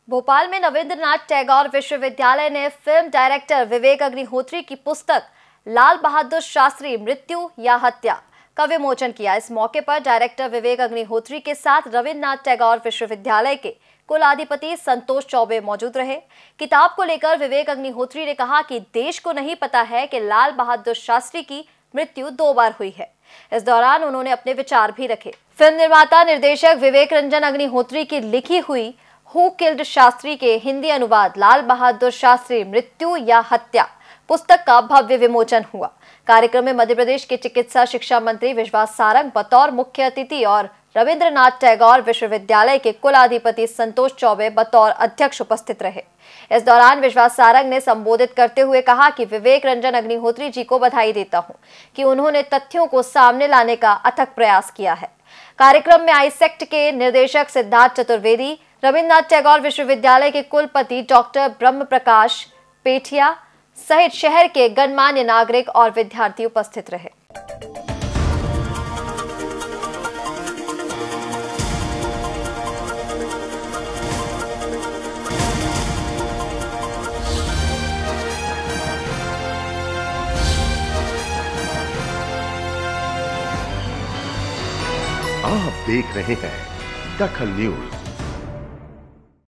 भोपाल में रविंद्रनाथ टैगोर विश्वविद्यालय ने फिल्म डायरेक्टर विवेक अग्निहोत्री की पुस्तक लाल बहादुर शास्त्री मृत्यु या हत्या का विमोचन किया। इस मौके पर डायरेक्टर विवेक अग्निहोत्री के साथ रविंद्रनाथ टैगोर विश्वविद्यालय के कुलाधिपति संतोष चौबे मौजूद रहे। किताब को लेकर विवेक अग्निहोत्री ने कहा कि देश को नहीं पता है कि लाल बहादुर शास्त्री की मृत्यु 2 बार हुई है। इस दौरान उन्होंने अपने विचार भी रखे। फिल्म निर्माता निर्देशक विवेक रंजन अग्निहोत्री की लिखी हुई हु किल्ड शास्त्री के हिंदी अनुवाद लाल बहादुर शास्त्री मृत्यु या हत्या पुस्तक का भव्य विमोचन हुआ। कार्यक्रम में मध्य प्रदेश के चिकित्सा शिक्षा मंत्री विश्वास सारंग बतौर मुख्य अतिथि और रविंद्रनाथ टैगोर विश्वविद्यालय के कुलाधिपति संतोष चौबे बतौर अध्यक्ष उपस्थित रहे। इस दौरान विश्वास सारंग ने संबोधित करते हुए कहा कि विवेक रंजन अग्निहोत्री जी को बधाई देता हूं कि उन्होंने तथ्यों को सामने लाने का अथक प्रयास किया है। कार्यक्रम में आईसेक्ट के निर्देशक सिद्धार्थ चतुर्वेदी, रविंद्रनाथ टैगोर विश्वविद्यालय के कुलपति डॉक्टर ब्रह्म प्रकाश पेठिया सहित शहर के गणमान्य नागरिक और विद्यार्थी उपस्थित रहे। आप देख रहे हैं दखल न्यूज।